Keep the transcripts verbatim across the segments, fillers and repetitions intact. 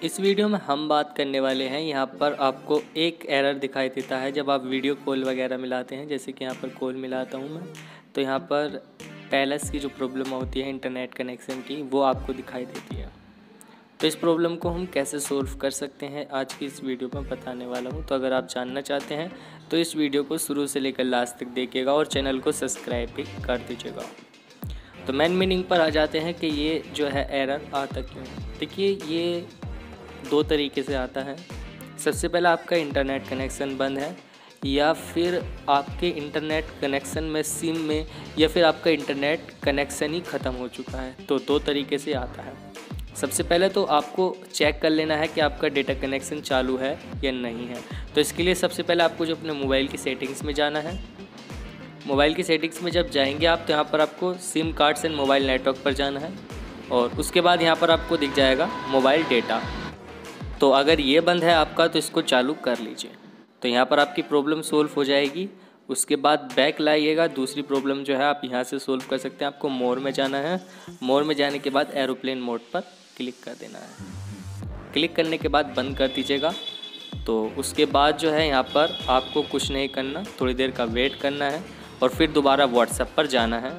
इस वीडियो में हम बात करने वाले हैं, यहाँ पर आपको एक एरर दिखाई देता है जब आप वीडियो कॉल वगैरह मिलाते हैं। जैसे कि यहाँ पर कॉल मिलाता हूँ मैं, तो यहाँ पर पैलेस की जो प्रॉब्लम होती है इंटरनेट कनेक्शन की, वो आपको दिखाई देती है। तो इस प्रॉब्लम को हम कैसे सोल्व कर सकते हैं आज की इस वीडियो में बताने वाला हूँ। तो अगर आप जानना चाहते हैं तो इस वीडियो को शुरू से लेकर लास्ट तक देखिएगा और चैनल को सब्सक्राइब भी कर दीजिएगा। तो मेन मीनिंग पर आ जाते हैं कि ये जो है एरर आता क्यों है। देखिए, ये दो तरीके से आता है। सबसे पहला, आपका इंटरनेट कनेक्शन बंद है, या फिर आपके इंटरनेट कनेक्शन में सिम में, या फिर आपका इंटरनेट कनेक्शन ही ख़त्म हो चुका है। तो दो तरीके से आता है। सबसे पहले तो आपको चेक कर लेना है कि आपका डेटा कनेक्शन चालू है या नहीं है। तो इसके लिए सबसे पहले आपको जो अपने मोबाइल की सेटिंग्स में जाना है। मोबाइल की सेटिंग्स में जब जाएंगे आप, तो यहाँ पर आपको SIM cards and mobile network पर जाना है, और उसके बाद यहाँ पर आपको दिख जाएगा मोबाइल डेटा। तो अगर ये बंद है आपका, तो इसको चालू कर लीजिए। तो यहाँ पर आपकी प्रॉब्लम सोल्व हो जाएगी। उसके बाद बैक लाइएगा, दूसरी प्रॉब्लम जो है आप यहाँ से सोल्व कर सकते हैं। आपको मोर में जाना है। मोर में जाने के बाद एरोप्लेन मोड पर क्लिक कर देना है। क्लिक करने के बाद बंद कर दीजिएगा। तो उसके बाद जो है यहाँ पर आपको कुछ नहीं करना, थोड़ी देर का वेट करना है और फिर दोबारा व्हाट्सएप पर जाना है।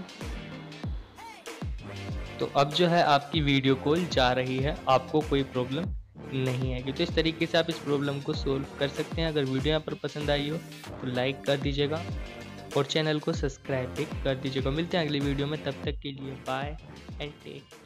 तो अब जो है आपकी वीडियो कॉल जा रही है, आपको कोई प्रॉब्लम नहीं आएगी। तो इस तरीके से आप इस प्रॉब्लम को सोल्व कर सकते हैं। अगर वीडियो यहाँ पर पसंद आई हो तो लाइक कर दीजिएगा और चैनल को सब्सक्राइब भी कर दीजिएगा। मिलते हैं अगली वीडियो में, तब तक के लिए बाय एंड टेक।